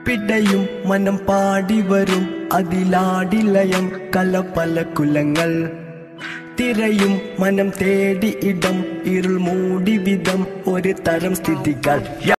പിടയും മനം പാടി വരും അതിലാടിലയം കല പല കുലങ്ങൾ തിരയും മനം തേടി ഇടം ഇരുൾ മൂടി വിധം ഒരു തരം സ്ഥിതികൾ